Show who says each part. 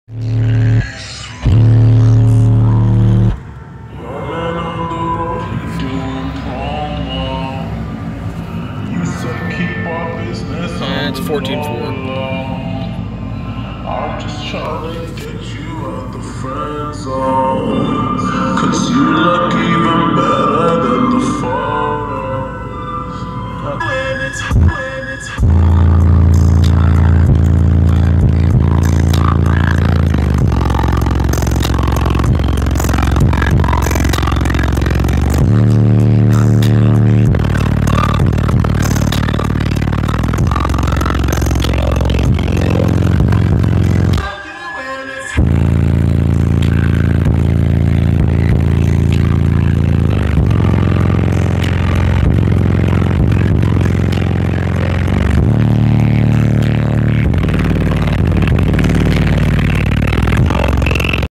Speaker 1: It's 14-4.
Speaker 2: I'm just trying to get you out the friend zone, 'cause you lucky.